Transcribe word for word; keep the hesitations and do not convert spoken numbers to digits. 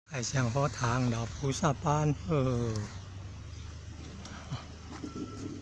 海香佛堂老菩萨班，呃，